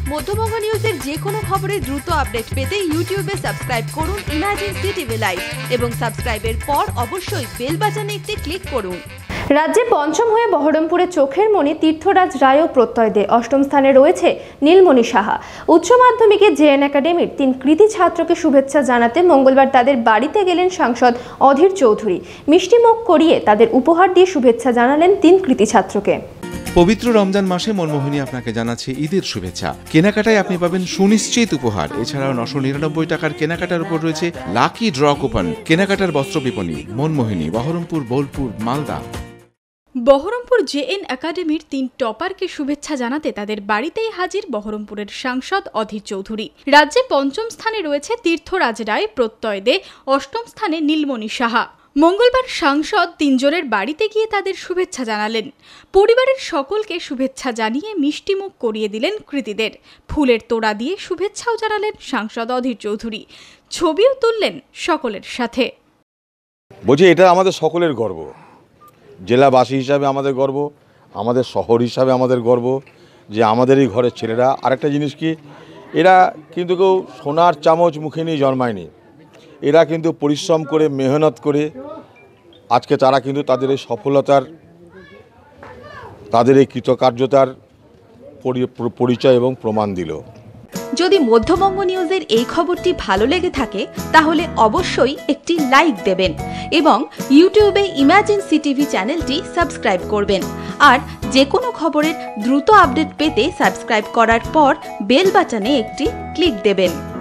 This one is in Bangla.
মধ্যবঙ্গ নিউজের যে কোনো খবরের দ্রুত আপডেট পেতে ইউটিউবে সাবস্ক্রাইব করুন ইমার্জেন্সি টিভি লাইভ এবং সাবস্ক্রাইবের পর অবশ্যই বেল বাটনে একটি ক্লিক করুন। রাজ্যে পঞ্চম হয়ে বহরমপুরে চোখের মণি তীর্থরাজ রায়ও প্রত্যয় দেয়। অষ্টম স্থানে রয়েছে নীলমণি সাহা। উচ্চ মাধ্যমিকে জেএন একাডেমির 3 কৃতী ছাত্রকে শুভেচ্ছা জানাতে মঙ্গলবার তাদের বাড়িতে গেলেন সাংসদ অধীর চৌধুরী। মিষ্টিমুখ করিয়ে তাদের উপহার দিয়ে শুভেচ্ছা জানালেন 3 কৃতী ছাত্রকে। পবিত্র রমজান মাসে মনমোহিনী আপনাকে জানাচ্ছে ঈদের শুভেচ্ছা। কেনাকাটায় আপনি পাবেন সুনিশ্চিত উপহার। এছাড়াও 999 টাকার কেনাকাটার উপর রয়েছে লাকি ড্র কুপন। কেনাকাটার বস্ত্র বিপণী মনমোহিনী, বহরমপুর, বোলপুর, মালদা। বহরমপুর জেএন একাডেমির 3 টপারকে শুভেচ্ছা জানাতে তাদের বাড়িতেই হাজির বহরমপুরের সাংসদ অধীর চৌধুরী। রাজ্যে পঞ্চম স্থানে রয়েছে তীর্থরাজ রায় প্রত্যয় দে, অষ্টম স্থানে নীলমণি সাহা। মঙ্গলবার সাংসদ 3 জনের বাড়িতে গিয়ে তাদের শুভেচ্ছা জানালেন। পরিবারের সকলকে শুভেচ্ছা জানিয়ে মিষ্টিমুখ করিয়ে দিলেন কৃতীদের। ফুলের তোড়া দিয়ে শুভেচ্ছাও জানালেন সাংসদ অধীর চৌধুরী। ছবিও তুললেন সকলের সাথে। বলছি, এটা আমাদের সকলের গর্ব। জেলাবাসী হিসাবে আমাদের গর্ব, আমাদের শহর হিসাবে আমাদের গর্ব যে আমাদের এই ঘরের ছেলেরা। আরেকটা জিনিস কি, এরা কিন্তু কেউ সোনার চামচ মুখে নিয়ে জন্মায়নি। এরা কিন্তু পরিশ্রম করে, মেহনত করে আজকে তারা কিন্তু তাদের এই সফলতার, তাদের এই কৃতকার্যতার পরিচয় এবং প্রমাণ দিল। যদি মধ্যবঙ্গ নিউজের এই খবরটি ভালো লেগে থাকে তাহলে অবশ্যই একটি লাইক দেবেন এবং ইউটিউবে ইমার্জেন্সি টিভি চ্যানেলটি সাবস্ক্রাইব করবেন। আর যে কোনো খবরের দ্রুত আপডেট পেতে সাবস্ক্রাইব করার পর বেল বাটনে একটি ক্লিক দেবেন।